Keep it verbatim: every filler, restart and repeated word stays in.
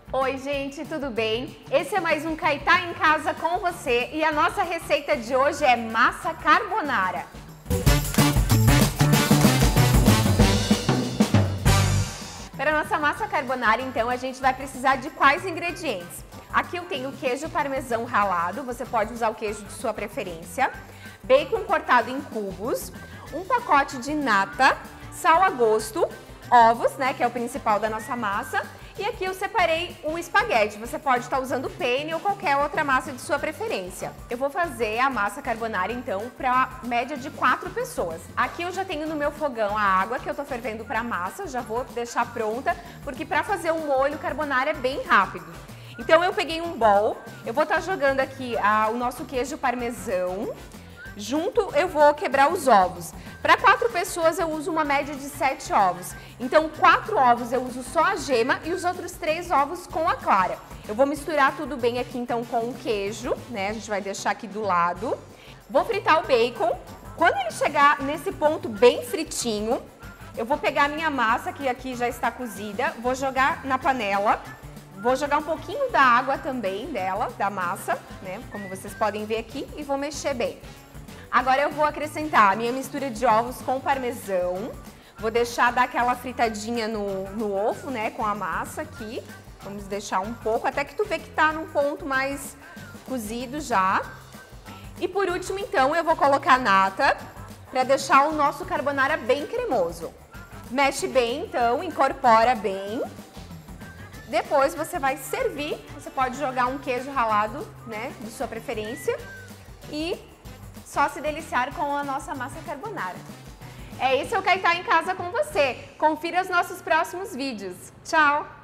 Oi gente, tudo bem? Esse é mais um Caetá em Casa com você e a nossa receita de hoje é massa carbonara. Para a nossa massa carbonara, então, a gente vai precisar de quais ingredientes? Aqui eu tenho queijo parmesão ralado, você pode usar o queijo de sua preferência, bacon cortado em cubos, um pacote de nata, sal a gosto, ovos, né, que é o principal da nossa massa. E aqui eu separei o espaguete, você pode estar usando penne ou qualquer outra massa de sua preferência. Eu vou fazer a massa carbonara então para média de quatro pessoas. Aqui eu já tenho no meu fogão a água que eu tô fervendo para a massa, já vou deixar pronta, porque para fazer o molho carbonara é bem rápido. Então eu peguei um bowl, eu vou estar jogando aqui a, o nosso queijo parmesão. Junto eu vou quebrar os ovos. Para quatro pessoas eu uso uma média de sete ovos. Então quatro ovos eu uso só a gema e os outros três ovos com a clara. Eu vou misturar tudo bem aqui então com o queijo, né? A gente vai deixar aqui do lado. Vou fritar o bacon. Quando ele chegar nesse ponto bem fritinho, eu vou pegar a minha massa que aqui já está cozida, vou jogar na panela. Vou jogar um pouquinho da água também dela, da massa, né? Como vocês podem ver aqui, e vou mexer bem. Agora eu vou acrescentar a minha mistura de ovos com parmesão. Vou deixar dar aquela fritadinha no, no ovo, né, com a massa aqui. Vamos deixar um pouco, até que tu vê que tá num ponto mais cozido já. E por último, então, eu vou colocar a nata para deixar o nosso carbonara bem cremoso. Mexe bem, então, incorpora bem. Depois você vai servir, você pode jogar um queijo ralado, né, de sua preferência. E só se deliciar com a nossa massa carbonara. É esse é o Caetá em Casa com você. Confira os nossos próximos vídeos. Tchau!